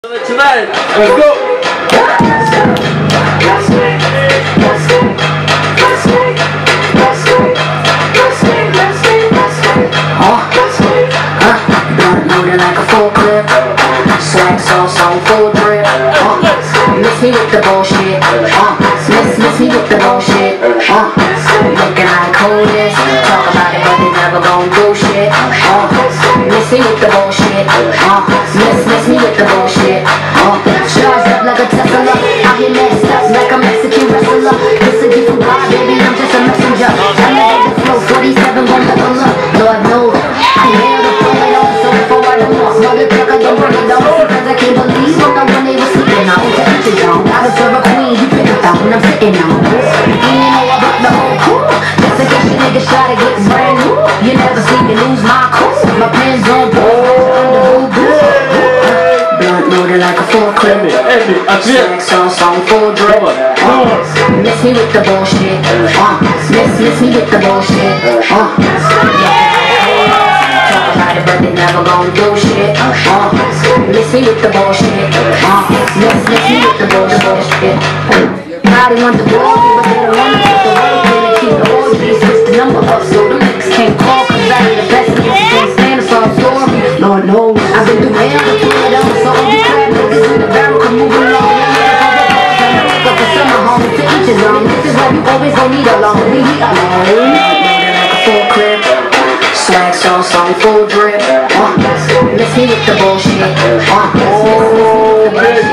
Tonight, let's go. Loaded like a full clip. Swag sauce on full drip. Miss me with the bullshit. Miss me with the bullshit. Looking like coolest. Talk about it, but they never gon' do shit. Miss me with the bullshit. Miss me with the bullshit. Charged up like a Tesla. Out here messed up like a Mexican wrestler. This a gift from God, baby, I'm just a messenger. I never the flow, 47 gon' level up. Lord knows, I hear the phone on, so before I don't want motherfucker, don't bring it down. Because I can't believe what the one they was sleeping on. To each his own. I was a queen, you pick it out when I'm sitting on. You know about the whole crew. Just in case you niggas try to get brand new. You never see me lose my cool. My pens on board. Loaded like a full clip. Swag sauce on full drip. Miss me with the bullshit. Miss me with the bullshit. Talk about it, but they never gon' do shit. Miss me with the bullshit. Miss me with the bullshit. Nobody want the glory, but they don't wanna take the work. They keep the orgies, switch the number up so the niggas can't call. Cause I ain't the best niggas, you can't stand us all story. Lord knows, I've been through hell to pull it on. So all you crab niggas in the barrel can move along. But for summer home, to each his own. This is why you always gon' need a long. We alone. Loaded like a full clip. Swag sauce on full drip. Miss me with the bullshit. Miss me with the bullshit.